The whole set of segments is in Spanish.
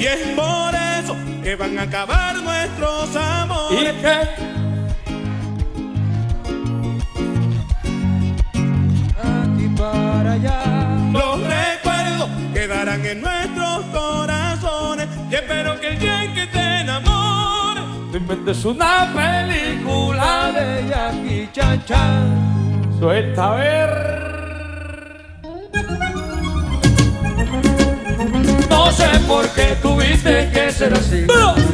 Y es por eso que van a acabar nuestros amores. ¿Y qué? Aquí para allá. Los recuerdos quedarán en nuestros corazones. Y espero que el día en que te enamores Te inventes una película De Jackie Chan Chan. Suelta a ver. No sé por qué tuviste que ser así.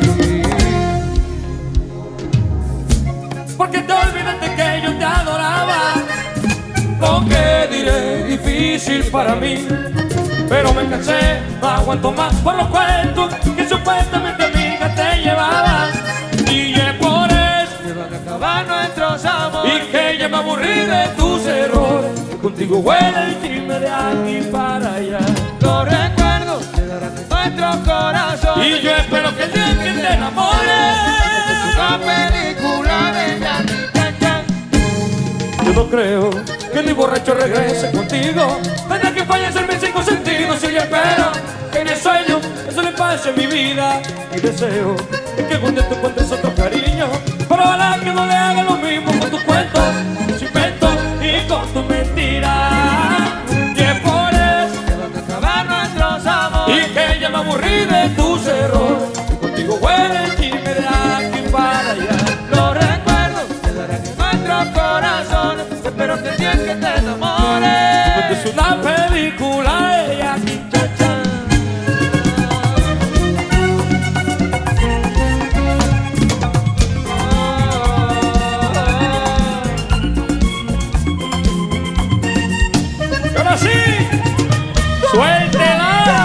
Porque te olvidaste que yo te adoraba. Lo que diré, difícil para mí. Pero me cansé, no aguanto más por los cuentos que supuestamente amiga te llevaba. Y es por eso que van a acabar nuestros amores. y que ya me aburrí de tus errores. Contigo huele el chisme de aquí para allá. Los recuerdos quedarán en nuestro corazón. Y yo espero que el día en que te enamores Una película de Jackie Chan Chan. yo no creo que ni borracho regrese contigo. Tendrá que fallecer mis cinco sentidos. Y yo espero que en el sueño eso le pase a mi vida. Y deseo que algún día tú encuentres otro cariño. Pero ojalá que no le haga lo mismo con tus cuentos, tus inventos y con tus mentiras. Y es por eso Que van a acabar nuestros amores. y que ya me aburrí de tus errores. Y contigo huele el chisme de aquí para allá. Los recuerdos quedarán en nuestro corazón. Espero que el día en que te enamores Es una película de Jackie Chan Chan. Y ahora sí, suéltela.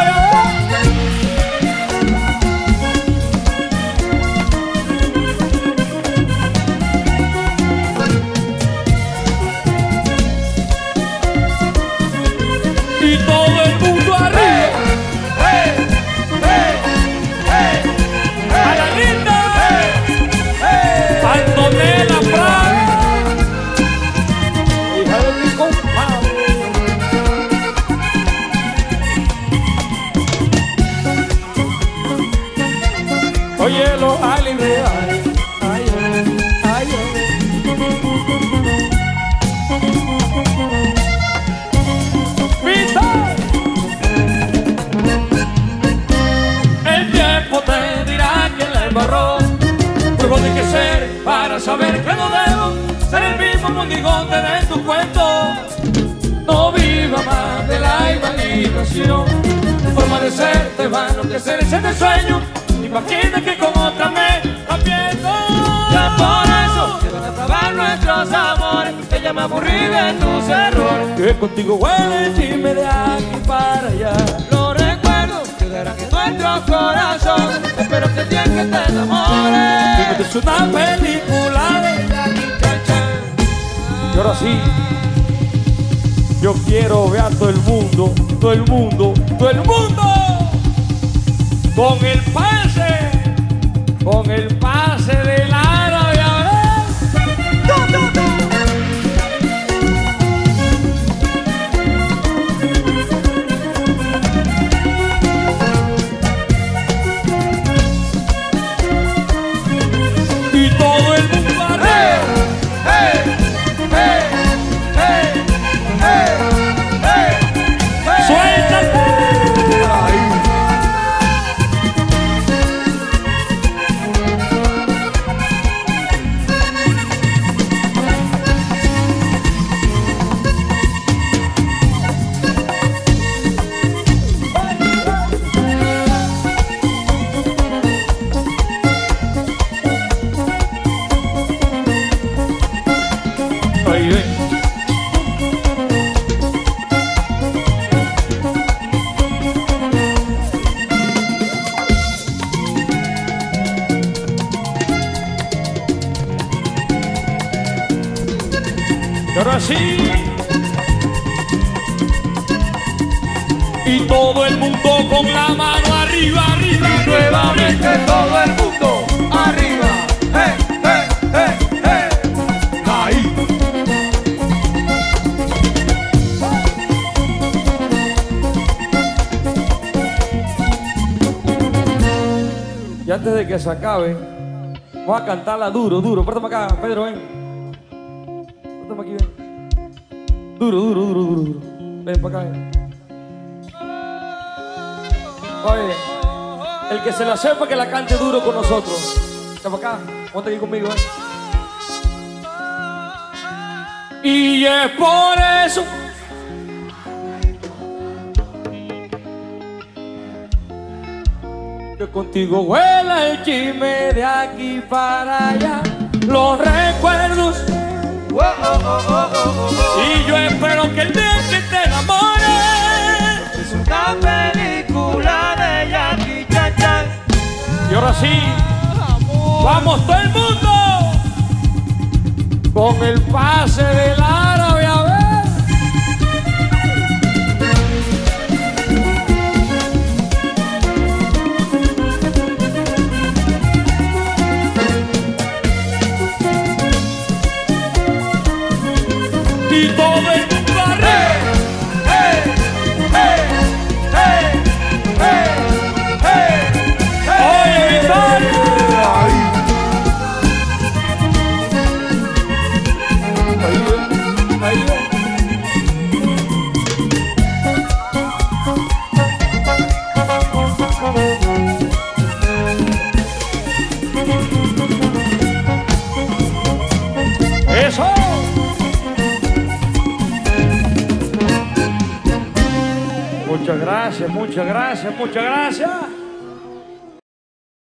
Y todo el mundo arriba. A la linda Antonella Prada, hija de mi compadre. Oye, los aliviados. Ay, ay, el tiempo te dirá quién la embarró. Pruebo de qué ser para saber que no debo ser el mismo monigote de tu cuento. No viva más de la imaginación. Tu forma de ser te va a enloquecer ese de sueño. Imagina que con otra me aprieto. Ya por eso que van a acabar nuestros amores. Que ya me aburrí de tus errores. Que contigo huele el chisme de aquí para allá. Los recuerdos quedarán en nuestro corazón. Espero que el día en que te enamores Es una película de Jackie Chan Chan. Y ahora sí, yo quiero ver a todo el mundo, todo el mundo, todo el mundo con el pase del árabe. A ver. Y todo el mundo arriba. Suéltate. Ahí ven. Y ahora sí. Y todo el mundo con la mano arriba, arriba, Y nuevamente todo el mundo arriba. Ahí. antes de que se acabe, vamos a cantarla duro, duro. Pártame acá, Pedro, ven. Pártame aquí, ven. Duro, duro, duro, duro, duro. Ven para acá, ven. Oye, el que se la sepa que la cante duro con nosotros. Ven para acá, ponte aquí conmigo, ven. Y es por eso que contigo vuela el chisme de aquí para allá. Los recuerdos. Y yo espero que el día que te enamores Es una película de Jackie Chan. y ahora sí, vamos todo el mundo con el pase del árabe a ver. Y todo el mundo arriba. Oye, Victoria. Ahí. Eso. Muchas gracias, muchas gracias, muchas gracias.